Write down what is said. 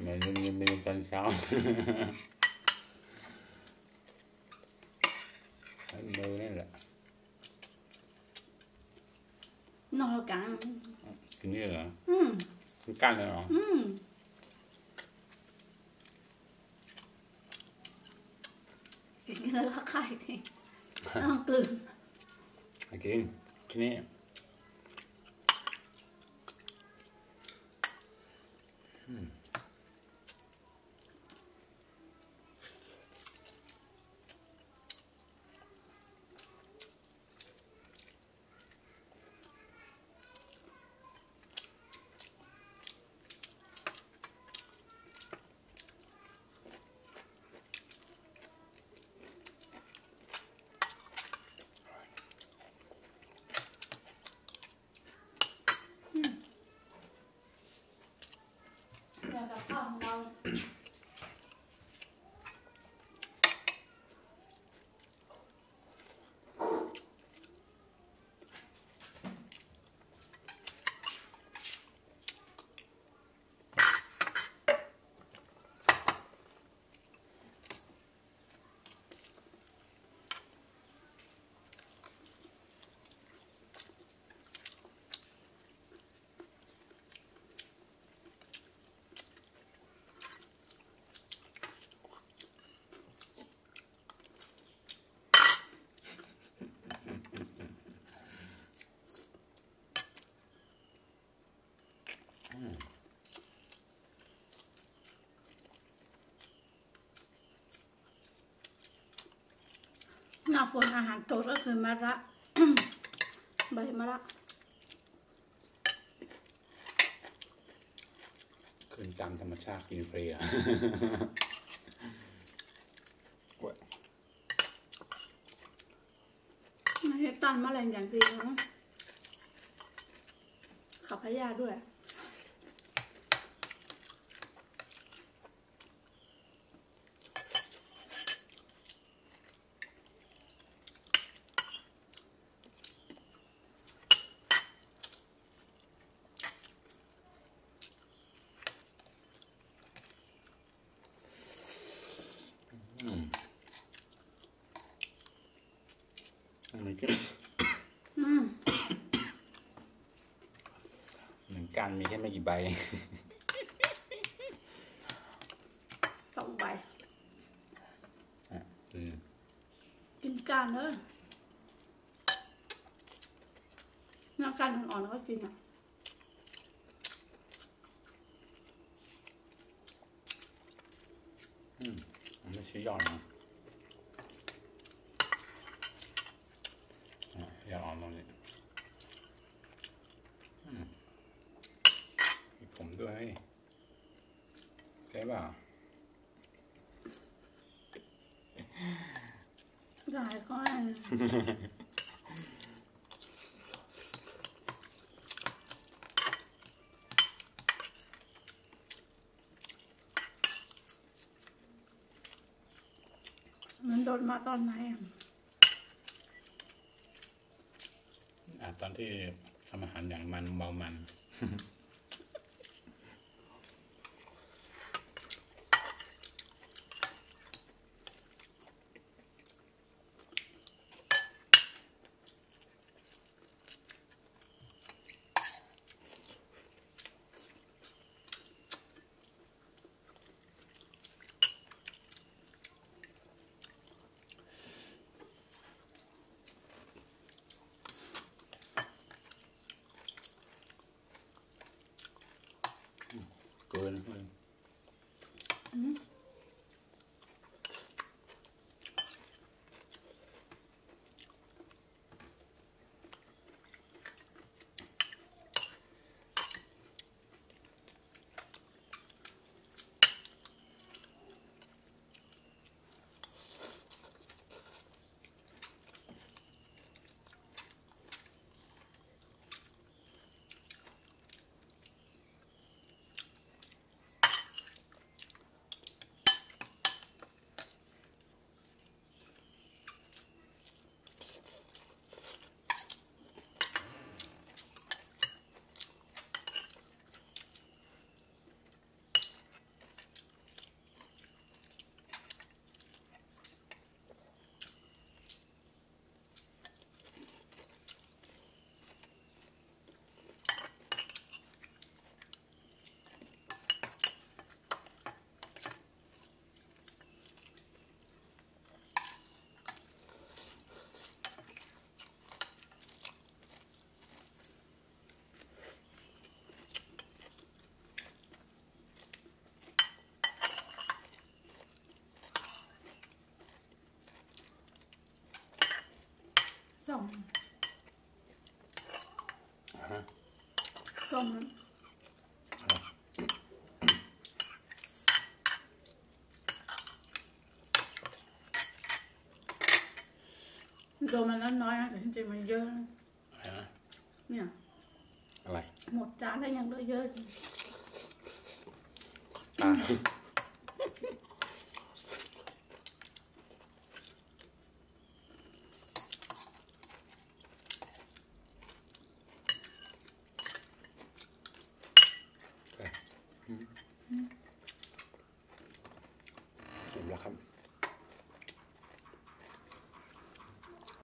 มือนลืมตอนเช้ามือนี่แหละนอนกันกินนี่เหรอกินก้านเลยเหรอกินแล้วก็ไข่ทีต้องกลืนกินแค่นี้กับข้าวของเราหน้าฝนอาหารโปรดก็คือมะระ ใบมะระขึ้นตามธรรมชาติกินฟรีอ่ะไม่ให้ต้านมะเร็งอย่างดีนะขับพยาด้วยเหมือนกันมีแค่ไม่กี่ใบ 2 ใบกินก้านเลยเนื้อก้านอ่อนๆแล้วก็กินอ่ะไม่ใช่ยอดนะยอดอ่อนตรงนี้มีผมด้วยใช่ป่ะได้ก็มันโดนมาตอนไหนตอนที่ทำอาหารอย่างมันเบามันเกินส้มนะตัวมันน้อยๆนะแต่จริงๆมันเยอะนะอะไรนะเนี่ยอะไรหมดจานแล้วยังเหลือเยอะอ่า